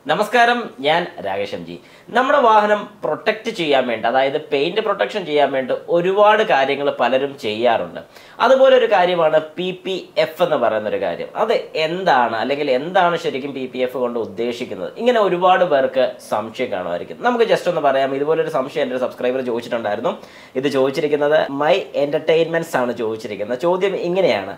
നമസ്കാരം, ഞാൻ Rakesh M G. നമ്മുടെ വാഹനം പ്രൊട്ടക്റ്റ് ചെയ്യാൻ വേണ്ടി, അതായത് പെയിന്റ് പ്രൊട്ടക്ഷൻ ചെയ്യാൻ വേണ്ടി ഒരുപാട് കാര്യങ്ങൾ പലരും ചെയ്യാറുണ്ട്. അതുപോലെ ഒരു കാര്യമാണ് PPF എന്ന് പറയുന്ന ഒരു കാര്യം. അത് എന്താണ്, അല്ലെങ്കിൽ എന്താണ് ശരിക്കും PPF കൊണ്ട് ഉദ്ദേശിക്കുന്നത്? ഇങ്ങനെ ഒരുപാട് പേർക്ക് സംശയം കാണുമായിരിക്കും. നമുക്ക് ജസ്റ്റ് ഒന്ന് പറയാം. ഇതുപോലൊരു സംശയം എൻ്റെ ഒരു സബ്സ്ക്രൈബർ ചോദിച്ചിട്ടുണ്ടായിരുന്നു. ഇത് ചോദിച്ചിരിക്കുന്നത് മൈ എൻ്റർടൈൻമെൻറ്റ്സ് ആണ് ചോദിച്ചിരിക്കുന്നത്. ചോദ്യം ഇങ്ങനെയാണ്: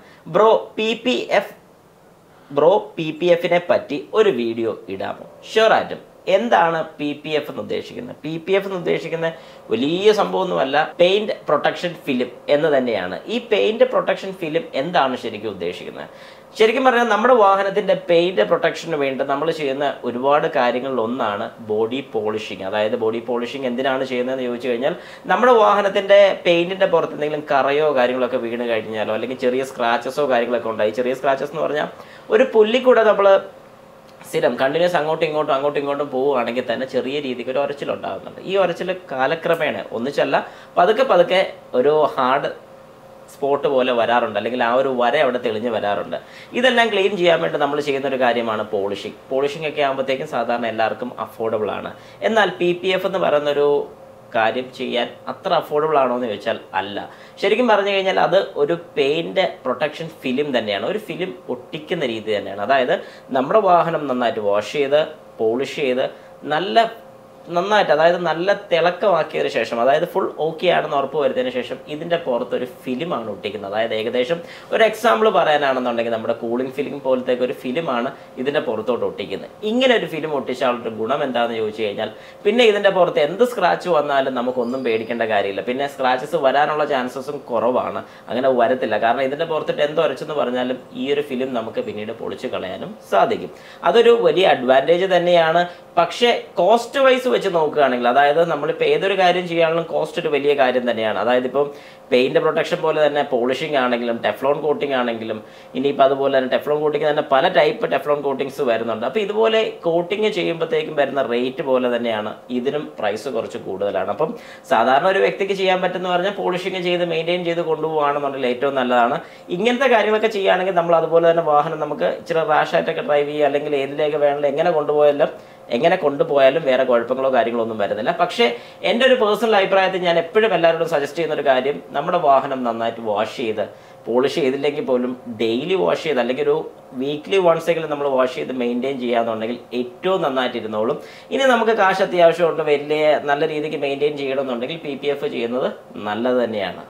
ബ്രോ PPFനെ പറ്റി ഒരു വീഡിയോ ഇടാമോ? ഷുവറായിട്ടും. എന്താണ് PPF എന്ന് ഉദ്ദേശിക്കുന്നത്? PPF എന്ന് ഉദ്ദേശിക്കുന്ന വലിയ സംഭവമൊന്നുമല്ല, പെയിന്റ് പ്രൊട്ടക്ഷൻ ഫിലിം എന്ന് തന്നെയാണ്. ഈ പെയിന്റ് പ്രൊട്ടക്ഷൻ ഫിലിം എന്താണ് ശരിക്കും ഉദ്ദേശിക്കുന്നത്? ശരിക്കും പറഞ്ഞാൽ നമ്മുടെ വാഹനത്തിന്റെ പെയിന്റ് പ്രൊട്ടക്ഷന് വേണ്ടി നമ്മൾ ചെയ്യുന്ന ഒരുപാട് കാര്യങ്ങളിൽ ഒന്നാണ് ബോഡി പോളിഷിങ്. അതായത് ബോഡി പോളിഷിങ് എന്തിനാണ് ചെയ്യുന്നതെന്ന് ചോദിച്ചു കഴിഞ്ഞാൽ, നമ്മുടെ വാഹനത്തിന്റെ പെയിന്റിന്റെ പുറത്ത് എന്തെങ്കിലും കറയോ കാര്യങ്ങളൊക്കെ വീണ് കഴിഞ്ഞാലോ, അല്ലെങ്കിൽ ചെറിയ സ്ക്രാച്ചസോ കാര്യങ്ങളൊക്കെ ഉണ്ടായി. ചെറിയ സ്ക്രാച്ചസ് എന്ന് പറഞ്ഞാൽ ഒരു പുല്ലിക്കൂടെ നമ്മൾ സ്ഥിരം കണ്ടിന്യൂസ് അങ്ങോട്ടും ഇങ്ങോട്ടും പോവുകയാണെങ്കിൽ തന്നെ ചെറിയ രീതിക്ക് ഒരു ഉരച്ചിലുണ്ടാകുന്നുണ്ട്. ഈ ഉരച്ചിൽ കാലക്രമേണ ഒന്നിച്ചല്ല, പതുക്കെ ഒരു ഹാർഡ് സ്പോട്ട് പോലെ വരാറുണ്ട്, അല്ലെങ്കിൽ ആ ഒരു വര അവിടെ തെളിഞ്ഞ് വരാറുണ്ട്. ഇതെല്ലാം ക്ലീൻ ചെയ്യാൻ വേണ്ടി നമ്മൾ ചെയ്യുന്ന ഒരു കാര്യമാണ് പോളിഷിംഗ് ഒക്കെ ആകുമ്പോഴത്തേക്കും സാധാരണ എല്ലാവർക്കും അഫോർഡബിൾ ആണ്. എന്നാൽ PPF എന്ന് പറയുന്നൊരു കാര്യം ചെയ്യാൻ അത്ര അഫോർഡബിൾ ആണോ എന്ന് ചോദിച്ചാൽ അല്ല. ശരിക്കും പറഞ്ഞു കഴിഞ്ഞാൽ അത് ഒരു പെയിന്റ് പ്രൊട്ടക്ഷൻ ഫിലിം തന്നെയാണ്, ഒരു ഫിലിം ഒട്ടിക്കുന്ന രീതി തന്നെയാണ്. അതായത് നമ്മുടെ വാഹനം നന്നായിട്ട് വാഷ് ചെയ്ത് പോളിഷ് ചെയ്ത് നന്നായിട്ട്, അതായത് നല്ല തിളക്കമാക്കിയതിന് ശേഷം, അതായത് ഫുൾ ഓക്കെ ആണെന്ന് ഉറപ്പ് വരുത്തിയതിന് ശേഷം ഇതിൻ്റെ പുറത്തൊരു ഫിലിമാണ് ഒട്ടിക്കുന്നത്. അതായത് ഏകദേശം ഒരു എക്സാമ്പിൾ പറയാനാണെന്നുണ്ടെങ്കിൽ നമ്മുടെ കൂളിംഗ് ഫിലിം പോലത്തെ ഒരു ഫിലിമാണ് ഇതിൻ്റെ പുറത്തോട്ട് ഒട്ടിക്കുന്നത്. ഇങ്ങനെ ഒരു ഫിലിം ഒട്ടിച്ചാലുള്ള ഗുണം എന്താണെന്ന് ചോദിച്ചു കഴിഞ്ഞാൽ, പിന്നെ ഇതിൻ്റെ പുറത്ത് എന്ത് സ്ക്രാച്ച് വന്നാലും നമുക്കൊന്നും പേടിക്കേണ്ട കാര്യമില്ല. പിന്നെ സ്ക്രാച്ചസ് വരാനുള്ള ചാൻസസും കുറവാണ്, അങ്ങനെ വരത്തില്ല. കാരണം ഇതിൻ്റെ പുറത്തിട്ട് എന്ത് ഉരച്ചെന്ന് പറഞ്ഞാലും ഈ ഒരു ഫിലിം നമുക്ക് പിന്നീട് പൊളിച്ച് കളയാനും സാധിക്കും. അതൊരു വലിയ അഡ്വാൻറ്റേജ് തന്നെയാണ്. പക്ഷേ കോസ്റ്റ് വൈസ് വെച്ച് നോക്കുകയാണെങ്കിൽ, അതായത് നമ്മളിപ്പോൾ ഏതൊരു കാര്യം ചെയ്യാനുള്ള കോസ്റ്റ് ഒരു വലിയ കാര്യം തന്നെയാണ്. അതായത് ഇപ്പം പെയിന്റ് പ്രൊട്ടക്ഷൻ പോലെ തന്നെ പോളിഷിംഗ് ആണെങ്കിലും ടെഫ്ലോൺ കോട്ടിംഗ് ആണെങ്കിലും, ഇനിയിപ്പോൾ അതുപോലെ തന്നെ ടെഫ്ലോൺ കോട്ടിംഗ് തന്നെ പല ടൈപ്പ് ടെഫ്ലോൺ കോട്ടിങ്സ് വരുന്നുണ്ട്. അപ്പോൾ ഇതുപോലെ കോട്ടിങ് ചെയ്യുമ്പോഴത്തേക്കും വരുന്ന റേറ്റ് പോലെ തന്നെയാണ് ഇതിനും പ്രൈസ് കുറച്ച് കൂടുതലാണ്. അപ്പം സാധാരണ ഒരു വ്യക്തിക്ക് ചെയ്യാൻ പറ്റുന്ന പറഞ്ഞാൽ പോളിഷിംഗ് ചെയ്ത് മെയിൻറ്റെയിൻ ചെയ്ത് കൊണ്ടുപോകുകയാണെന്നുണ്ടെങ്കിൽ ഏറ്റവും നല്ലതാണ്. ഇങ്ങനത്തെ കാര്യങ്ങളൊക്കെ ചെയ്യുകയാണെങ്കിൽ നമ്മൾ അതുപോലെ തന്നെ വാഹനം നമുക്ക് ഇച്ചിരി റാഷായിട്ടൊക്കെ ഡ്രൈവ് ചെയ്യുക, അല്ലെങ്കിൽ ഏതിലേക്ക് വേണമെങ്കിലും എങ്ങനെ കൊണ്ടുപോയാലും വേറെ കുഴപ്പങ്ങളോ കാര്യങ്ങളോ ഒന്നും വരുന്നില്ല. പക്ഷേ എൻ്റെ ഒരു പേഴ്സണൽ അഭിപ്രായത്തിൽ ഞാൻ എപ്പോഴും എല്ലാവരോടും സജസ്റ്റ് ചെയ്യുന്ന ഒരു കാര്യം, നമ്മുടെ വാഹനം നന്നായിട്ട് വാഷ് ചെയ്ത്, പോളിഷ് ചെയ്തില്ലെങ്കിൽ പോലും ഡെയിലി വാഷ് ചെയ്ത്, അല്ലെങ്കിൽ ഒരു വീക്ക്ലി വൺസ് എങ്കിലും നമ്മൾ വാഷ് ചെയ്ത് മെയിൻറ്റെയിൻ ചെയ്യാന്നുണ്ടെങ്കിൽ ഏറ്റവും നന്നായിട്ട് ഇരുന്നോളും. ഇനി നമുക്ക് കാശ് അത്യാവശ്യമുണ്ട്, വലിയ നല്ല രീതിക്ക് മെയിൻറ്റെയിൻ ചെയ്യണമെന്നുണ്ടെങ്കിൽ PPF ചെയ്യുന്നത് നല്ലത് തന്നെയാണ്.